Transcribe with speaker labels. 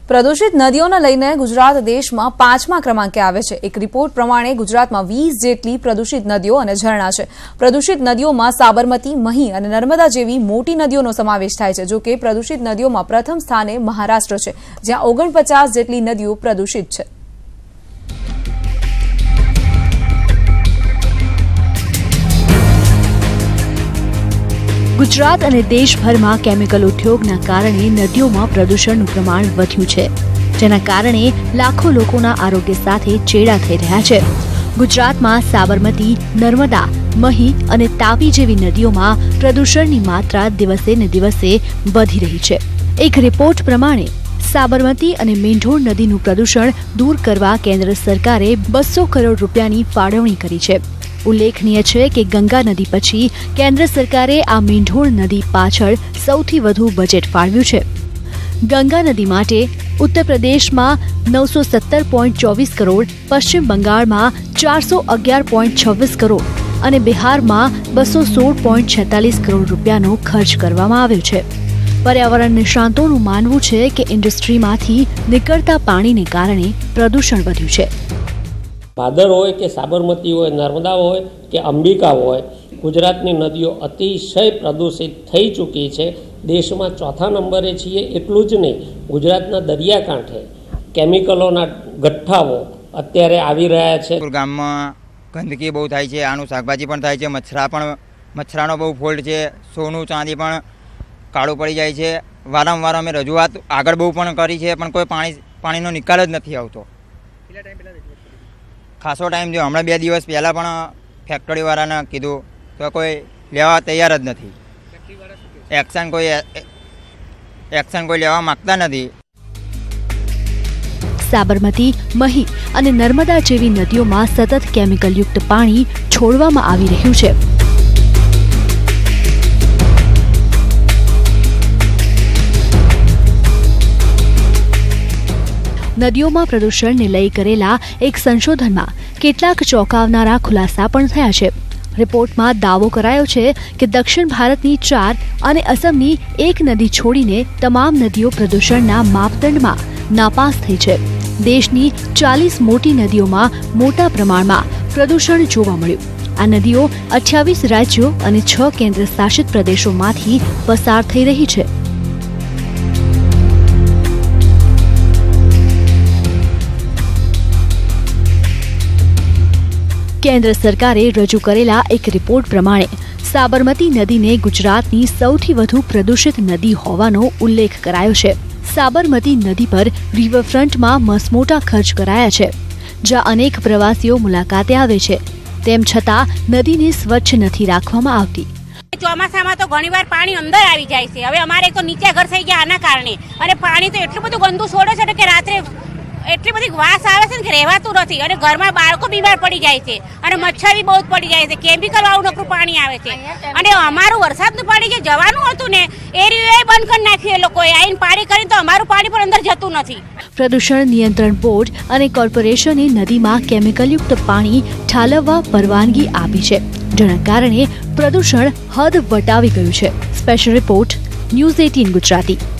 Speaker 1: પ્રદૂષિત નદીઓને લઈને ગુજરાત દેશમાં 5મા ક્રમાંકે આવે છે। એક રિપોર્ટ પ્રમાણે ગુજરાતમાં 20 જેટલી પ્રદૂષિત નદીઓ અને ઝરણા છે। પ્રદૂષિત નદીઓમાં સાબરમતી, મહી અને નર્મદા જેવી મોટી નદીઓનો સમાવેશ થાય છે। જો કે પ્રદૂષિત નદીઓમાં પ્રથમ સ્થાને મહારાષ્ટ્ર છે, જ્યાં 49 જેટલી નદીઓ પ્રદૂષિત છે।
Speaker 2: गुजरात और देशभर में केमिकल उद्योग कारणे नदियों में प्रदूषण प्रमाण वध्युं छे, जेना कारणे लाखों लोकोना आरोग्य साथे चेड़ा थई रह्या छे। गुजरात में साबरमती, नर्मदा, मही और तापी जेवी नदीओं में प्रदूषणनी मात्रा दिवसे ने दिवसे वधी रही छे। एक रिपोर्ट प्रमाणे साबरमती और मेंढोळ नदीनुं प्रदूषण दूर करवा केन्द्र सरकारे 200 करोड़ रूपियानी फाळवणी करी छे। उल्लेखनीय है कि गंगा नदी पछी केन्द्र सरकारे आ मेंढोळ नदी पाछळ सौथी वधु बजेट फाळव्युं छे। गंगा नदी माटे उत्तर प्रदेश में 970.24 करोड़, पश्चिम बंगाल में 411.26 करोड़ और बिहार में 216.46 करोड़ रूपियानो खर्च करवामां आव्यो छे। पर्यावरण निष्णातोनुं मानवुं छे कि इंडस्ट्रीमांथी निकळता पाणीने कारणे प्रदूषण वध्युं छे।
Speaker 3: भादर होय के साबरमती होय, नर्मदा होय के अंबिका होय, गुजरातनी नदीओ अतिशय प्रदूषित थई चूकी है। देश में चौथा नंबरे छीए। एटलुं ज नहीं, गुजरातना दरियाकांठे केमिकलोना गठ्ठाओ अत्यारे आवी रह्या छे।
Speaker 4: गाममां गंदकी बहु थाय छे, आनुं शाकभाजी पण थाय छे, मच्छरानो बहु फॉल्ट छे, सोनू चांदी पण काळुं पड़ी जाय छे। वारंवार अमे रजूआत आगळ बहु पण करी छे, पण कोई पाणीनो निकाल ज नथी आवतो। खासो टाइम जो हमणां 2 दिवस पहला पण फैक्टरी वाळाने कीधुं तो कोई लेवा तैयार ज नथी। एक्शन कोई लेवा मांगता नथी।
Speaker 2: साबरमती, मही और नर्मदा जेवी नदीओं में सतत केमिकल युक्त पाणी छोड़वामां आवी रह्युं छे। नदीओं में प्रदूषण ने लई करेला एक संशोधन में केटलाक चौंकावनारा खुलासा पण थया छे। रिपोर्ट में दावो करायो छे कि दक्षिण भारतनी 4 और असमनी 1 नदी छोड़ीने तमाम नदीओ प्रदूषणना मापदंडमां नापास थई छे। देशनी 40 मोटी नदीओं में मोटा प्रमाण में प्रदूषण जोवा मळ्युं। आ नदीओ 28 राज्यों और 6 केन्द्र शासित प्रदेशोमांथी पसार थई रही छे। केन्द्र सरकारे रजू करेला एक रिपोर्ट प्रमाणे साबरमती नदी ने गुजरातनी सौथी वधु प्रदूषित नदी होवानो उल्लेख करायो छे। साबरमती नदी पर रिवरफ्रंट में मसमोटा खर्च कराया छे, ज्यां अनेक प्रवासीओ मुलाकाते आवे छे, तेम छतां नदीने स्वच्छ नथी राखवामां आवती।
Speaker 5: ચોમાસામાં તો ઘણીવાર પાણી અંદર આવી જાય છે। હવે અમારે તો નીચે ઘર થઈ ગયા આના કારણે, અને પાણી તો એટલું બધું ગંદુ છોડે છે કે રાત્રે એટલી બધી વાસ આવે છે કે રહેવાતું નથી, અને ઘરમાં બાળકો બીમાર પડી જાય છે, અને મચ્છર બી બહુ પડી જાય છે। કેમિકલ વાળું નકરું પાણી આવે છે, અને અમારું વરસાદનું પાણી જે જવાનું હતું ને એ રીવે બંધ કરી નાખ્યું એ લોકોએ આઈને પાણી કરીને, તો અમારું પાણી પણ અંદર જતું નથી।
Speaker 2: प्रदूषण नियंत्रण बोर्ड और कॉर्पोरेशने नदी में केमिकल युक्त पाणी ઠાલવવા परवानगी आपी है, जेना कारणे प्रदूषण हद वटावी गयुं छे। Special report, news 18 Gujarati.